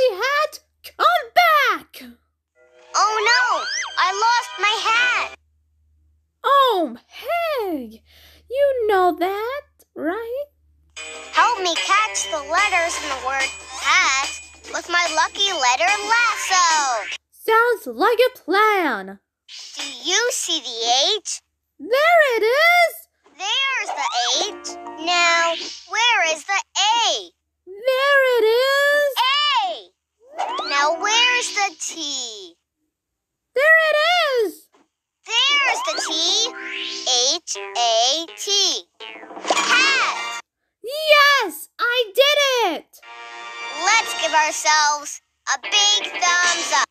hat, come back! Oh no, I lost my hat. Oh, hey, you know that, right? Help me catch the letters in the word hat with my lucky letter lasso. Sounds like a plan. Do you see the H? There it is! There's the H. Now, where is the A? There it is! A! Now, where's the T? There it is! There's the T. H-A-T. Hat! Yes, I did it! Let's give ourselves a big thumbs up.